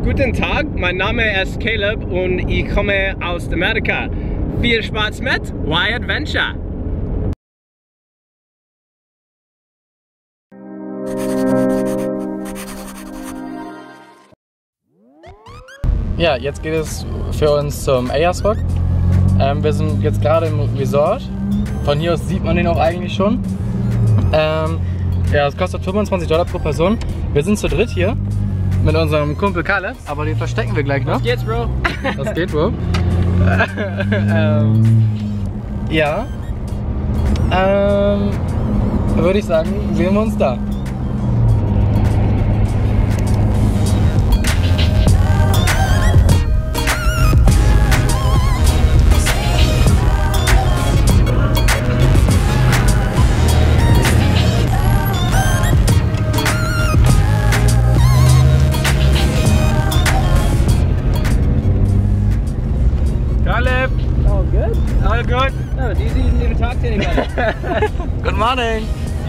Guten Tag, mein Name ist Caleb und ich komme aus Amerika. Viel Spaß mit Y-Adventure! Ja, jetzt geht es für uns zum Ayers Rock. Wir sind jetzt gerade im Resort. Von hier aus sieht man den auch eigentlich schon. Ja, es kostet $25 pro Person. Wir sind zu dritt hier mit unserem Kumpel Caleb, aber den verstecken wir gleich noch. Was geht's, Bro? Das geht, Bro. Ja. Würde ich sagen, sehen wir uns da. Caleb! Oh, good? All good? Oh, you didn't even talk to anybody. Good morning!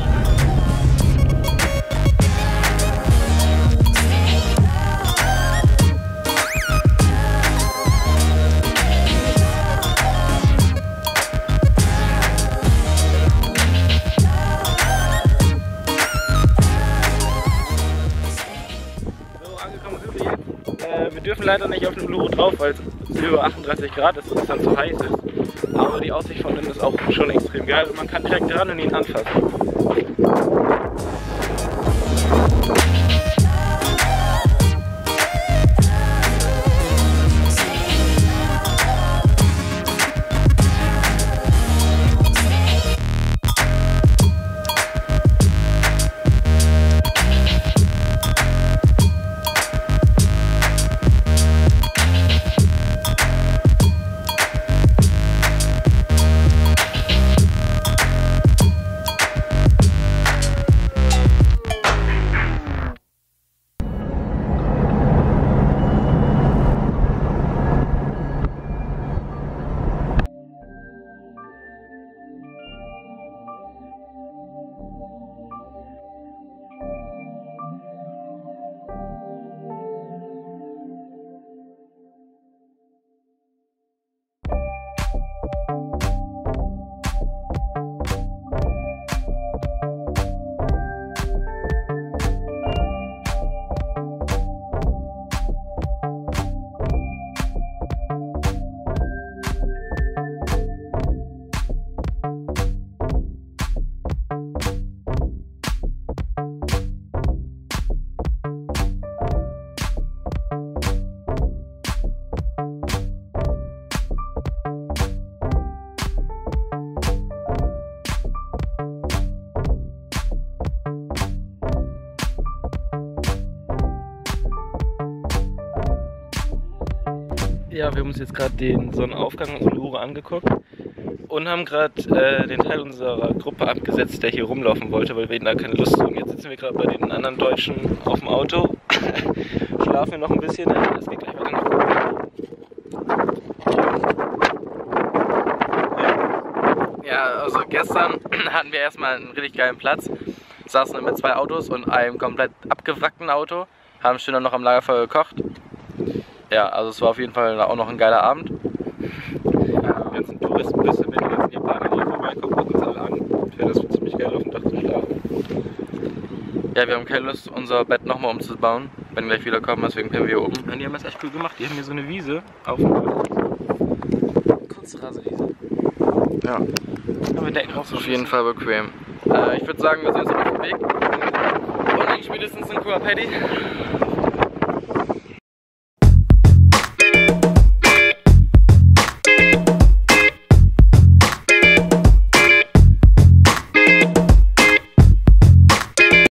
So, angekommen sind wir jetzt. Wir dürfen leider nicht auf den Uluru drauf, weil es über 38 Grad ist und es dann zu heiß ist. Aber die Aussicht von innen ist auch schon extrem geil und man kann direkt ran und ihn anfassen. Ja, wir haben uns jetzt gerade den Sonnenaufgang aus Uluru angeguckt und haben gerade den Teil unserer Gruppe abgesetzt, der hier rumlaufen wollte, weil wir da keine Lust haben. Jetzt sitzen wir gerade bei den anderen Deutschen auf dem Auto, schlafen wir noch ein bisschen, es geht gleich weiter nach oben. Ja, also gestern hatten wir erstmal einen richtig geilen Platz. Saßen wir mit 2 Autos und einem komplett abgewrackten Auto, haben schön noch am Lagerfeuer gekocht. Ja, also es war auf jeden Fall auch noch ein geiler Abend. Die ganzen Touristenbüsse mit den ganzen Japanern hier vorbeikommen, gucken uns alle an. Ich finde das ziemlich geil, auf dem Dach zu schlafen. Ja, wir haben keine Lust, unser Bett nochmal umzubauen, wenn wir gleich wieder kommen, deswegen pennen wir hier oben. Und die haben das echt cool gemacht. Die haben hier so eine Wiese auf dem Dach. Kunstrasenwiese. Ja. Aber wir decken auch so Auf jeden Fall bequem. Ich würde sagen, wir sind jetzt auf dem Weg. Und dann spätestens in Kua Paddy.